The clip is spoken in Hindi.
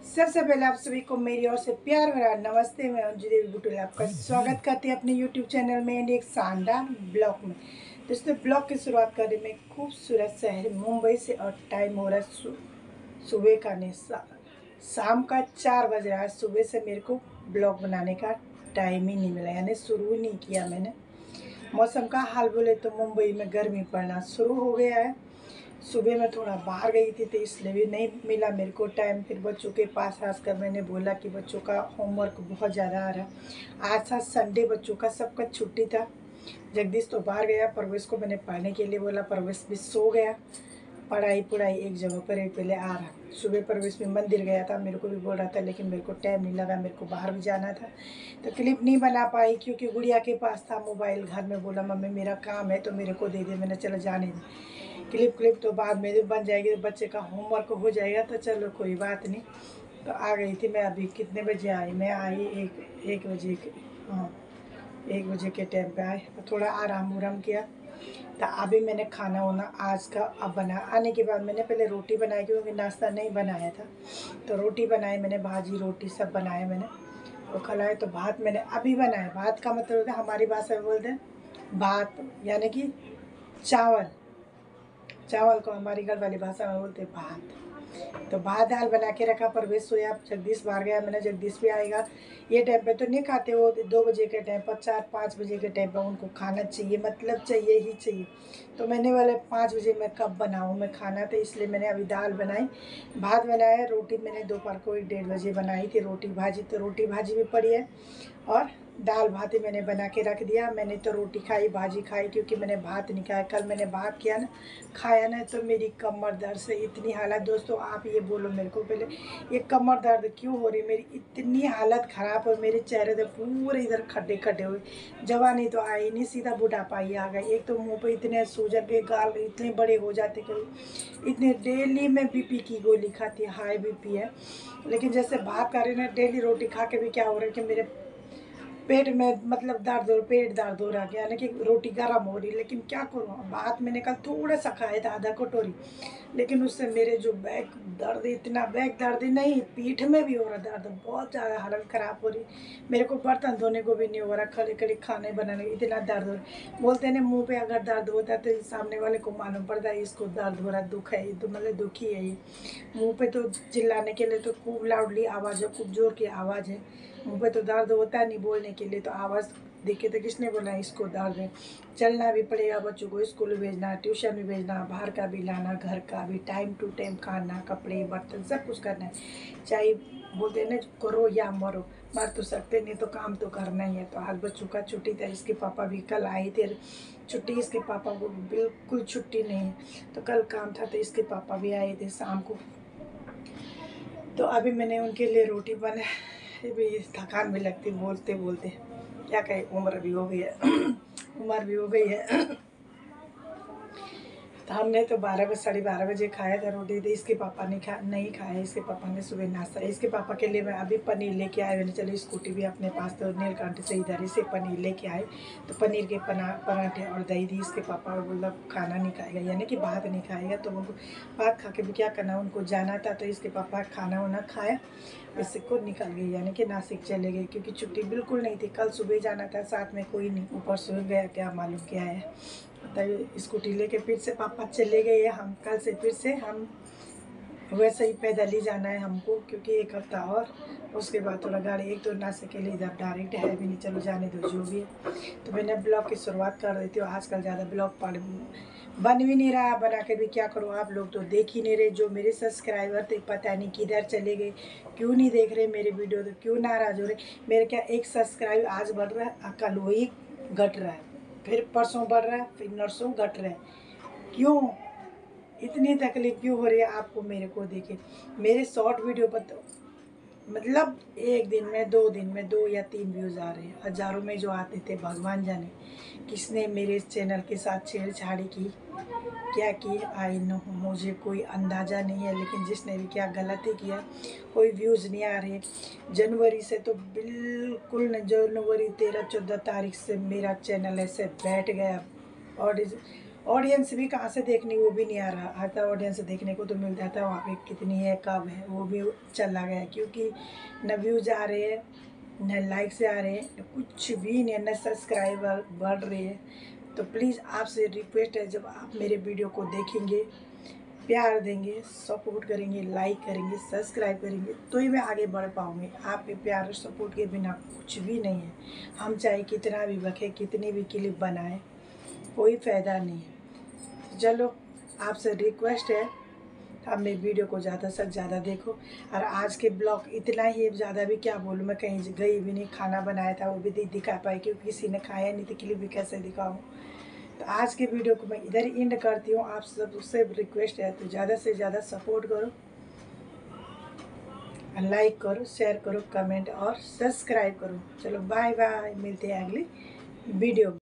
सबसे पहले आप सभी को मेरी ओर से प्यार भरा नमस्ते। मैं अंजू देवी बुटुल आपका स्वागत करती हैं अपने यूट्यूब चैनल में एंड एक शानदार ब्लॉग में। दोस्तों ब्लॉग की शुरुआत कर रही मैं खूबसूरत शहर मुंबई से और टाइम हो रहा है सुबह का नहीं शाम का 4 बज रहा है। सुबह से मेरे को ब्लॉग बनाने का टाइम ही नहीं मिला, यानी शुरू नहीं किया मैंने। मौसम का हाल बोले तो मुंबई में गर्मी पड़ना शुरू हो गया है। सुबह मैं थोड़ा बाहर गई थी तो इसलिए भी नहीं मिला मेरे को टाइम। फिर बच्चों के पास आकर मैंने बोला कि बच्चों का होमवर्क बहुत ज़्यादा आ रहा है। आज था संडे, बच्चों का सबका छुट्टी था। जगदीश तो बाहर गया, परवेश को मैंने पढ़ने के लिए बोला, परवेश भी सो गया। पढ़ाई एक जगह पर ही पहले आ रहा। सुबह परवेश भी मंदिर गया था, मेरे को भी बोल रहा था, लेकिन मेरे को टाइम नहीं लगा, मेरे को बाहर भी जाना था तो क्लिप नहीं बना पाई क्योंकि गुड़िया के पास था मोबाइल घर में। बोला मम्मी मेरा काम है तो मेरे को दे दे, मैंने चलो जाने दे। क्लिप तो बाद में बन जाएगी, तो बच्चे का होमवर्क हो जाएगा तो चलो कोई बात नहीं। तो आ गई थी मैं। अभी कितने बजे आई? मैं आई एक बजे के, हाँ 1 बजे के टाइम पे आए। थोड़ा आराम उराम किया तो अभी मैंने खाना वाना आज का अब बना। आने के बाद मैंने पहले रोटी बनाई क्योंकि नाश्ता नहीं बनाया था, तो रोटी बनाई मैंने, भाजी रोटी सब बनाए मैंने और खिलाए। तो भात मैंने अभी बनाया। भात का मतलब होता है हमारी भाषा में बोलते हैं भात, यानी कि चावल। चावल को हमारी घर वाली भाषा में बोलते हैं भात। तो भात दाल बना के रखा। परवेश सोया, जगदीश बाहर गया, मैंने जगदीश भी आएगा। ये टाइम पे तो नहीं खाते वो, 2 बजे के टाइम पर, 4-5 बजे के टाइम पर उनको खाना चाहिए, मतलब चाहिए ही चाहिए। तो मैंने वाले 5 बजे मैं कब बनाऊँ मैं खाना, तो इसलिए मैंने अभी दाल बनाई, भात बनाया। रोटी मैंने दोपहर को 1-1:30 बजे बनाई थी, रोटी भाजी। तो रोटी भाजी भी पड़ी है और दाल भात ही मैंने बना के रख दिया। मैंने तो रोटी खाई, भाजी खाई, क्योंकि मैंने भात नहीं खाया। कल मैंने भात किया ना, खाया ना, तो मेरी कमर दर्द से इतनी हालत। दोस्तों आप ये बोलो मेरे को पहले, ये कमर दर्द क्यों हो रही? मेरी इतनी हालत ख़राब है, मेरे चेहरे पे पूरे इधर खड्डे खड्डे हुए। जवानी तो आई नहीं, सीधा बुढ़ापा ही आ गया। एक तो मुँह पे इतने सूजन के गाल इतने बड़े हो जाते कभी इतने। डेली मैं बीपी की गोली खाती, हाई बीपी है। लेकिन जैसे भात खा रही ना, डेली रोटी खा के भी क्या हो रहा है कि मेरे पेट में मतलब दर्द हो, पेट दर्द हो रहा है, यानी कि रोटी गर्म हो रही। लेकिन क्या करूँ, भात मैंने कल थोड़ा सा खाया था, आधा कटोरी, लेकिन उससे मेरे जो बैक दर्द, इतना बैक दर्द ही नहीं, पीठ में भी हो रहा दर्द, बहुत ज़्यादा हालत ख़राब हो रही। मेरे को बर्तन धोने को भी नहीं हो रहा, खड़े खड़े खाने बनाने इतना दर्द हो रहा। बोलते हैं ना मुँह पे अगर दर्द होता है तो सामने वाले को मालूम पड़ता है इसको दर्द हो रहा, दुख है, तो मतलब दुखी है ये। मुँह पे तो चिल्लाने के लिए तो खूब लाउडली आवाज़ है, खूब जोर की आवाज़ है। मुँह पे तो दर्द होता है नहीं बोलने के लिए, तो आवाज़ देखे तो किसने बोला इसको दर्द है। चलना भी पड़ेगा, बच्चों को स्कूल भेजना, ट्यूशन भी भेजना, बाहर का भी लाना, घर का भी, टाइम टू टाइम खाना, कपड़े बर्तन सब कुछ करना है। चाहे बोलते हैं ना करो या मरो, मर तो सकते नहीं तो काम तो करना ही है। तो आज बच्चों का छुट्टी था, इसके पापा भी कल आए थे छुट्टी, इसके पापा को बिल्कुल छुट्टी नहीं है, तो कल काम था तो इसके पापा भी आए थे शाम को। तो अभी मैंने उनके लिए रोटी बनाई। भी थकान भी लगती बोलते बोलते, क्या कहे, उम्र भी हो गई है उम्र भी हो गई है। तो हमने तो 12-12:30 बजे खाया था रोटी। तो इसके पापा ने नहीं खाया। इसके पापा ने सुबह नाश्ता, इसके पापा के लिए मैं अभी पनीर लेके आए। मैंने चलो स्कूटी भी अपने पास, तो नीलकंठ से इधर ही से पनीर लेके आए। तो पनीर के पराठे और दही दी। इसके पापा बोला खाना नहीं खाएगा, यानी कि भात नहीं खाएगा, तो उनको भात खा के भी क्या करना, उनको जाना था। तो इसके पापा खाना वाना खाया, इससे को निकल गई, यानी कि नासिक चले गए, क्योंकि छुट्टी बिल्कुल नहीं थी। कल सुबह जाना था, साथ में कोई नहीं, ऊपर सो गया, क्या मालूम क्या है। तब स्कूटी लेके फिर से पापा चले गए। हम कल से फिर से हम वैसे ही पैदल ही जाना है हमको, क्योंकि 1 हफ्ता और उसके बाद थोड़ा गाड़ी, एक तो ना सके लिए इधर डायरेक्ट है भी नहीं, चलो जाने दो जो भी है। तो मैंने ब्लॉग की शुरुआत कर रही थी। आजकल ज़्यादा ब्लॉग बन भी नहीं रहा, बना के भी क्या करूँ, आप लोग तो देख ही नहीं रहे। जो मेरे सब्सक्राइबर थे पता नहीं किधर चले गए, क्यों नहीं देख रहे मेरे वीडियो, तो क्यों नाराज़ हो रहे। मेरे क्या एक सब्सक्राइब आज बढ़ रहा है, कल वही घट रहा है, फिर परसों बढ़ रहा है, फिर नरसों घट रहा है। क्यों इतनी तकलीफ क्यों हो रही है आपको मेरे को देखे? मेरे शॉर्ट वीडियो पर तो मतलब एक दिन में, 2 दिन में 2 या 3 व्यूज़ आ रहे हैं। हज़ारों में जो आते थे भगवान जाने किसने मेरे चैनल के साथ छेड़छाड़ी की, क्या की, आई नो, मुझे कोई अंदाज़ा नहीं है। लेकिन जिसने भी क्या गलती किया, कोई व्यूज़ नहीं आ रहे। जनवरी से तो बिल्कुल जनवरी 13-14 तारीख से मेरा चैनल ऐसे बैठ गया। और ऑडियंस भी कहाँ से देखनी वो भी नहीं आ रहा, आता ऑडियंस देखने को तो मिल जाता है वहाँ पे कितनी है कब है वो भी चला गया, क्योंकि न व्यूज़ आ रहे हैं न लाइक्स आ रहे हैं न कुछ भी नहीं, न सब्सक्राइबर बढ़ रहे हैं। तो प्लीज़ आपसे रिक्वेस्ट है, जब आप मेरे वीडियो को देखेंगे, प्यार देंगे, सपोर्ट करेंगे, लाइक करेंगे, सब्सक्राइब करेंगे, तो ही मैं आगे बढ़ पाऊँगी। आपके प्यार और सपोर्ट के बिना कुछ भी नहीं है। हम चाहे कितना भी बखें, कितनी भी क्लिप बनाएं, कोई फ़ायदा नहीं है। तो चलो, आपसे रिक्वेस्ट है, आप मेरी वीडियो को ज़्यादा से ज़्यादा देखो। और आज के ब्लॉग इतना ही, ज़्यादा भी क्या बोलूँ, मैं कहीं गई भी नहीं, खाना बनाया था वो भी नहीं दिखा पाई क्योंकि किसी ने खाया नहीं, तो क्लिप भी कैसे दिखाऊँ। तो आज के वीडियो को मैं इधर ही एंड करती हूँ। आप सबसे रिक्वेस्ट है तो ज़्यादा से ज़्यादा सपोर्ट करो, लाइक करो, शेयर करो, कमेंट और सब्सक्राइब करो। चलो बाय बाय, मिलते हैं अगली वीडियो में।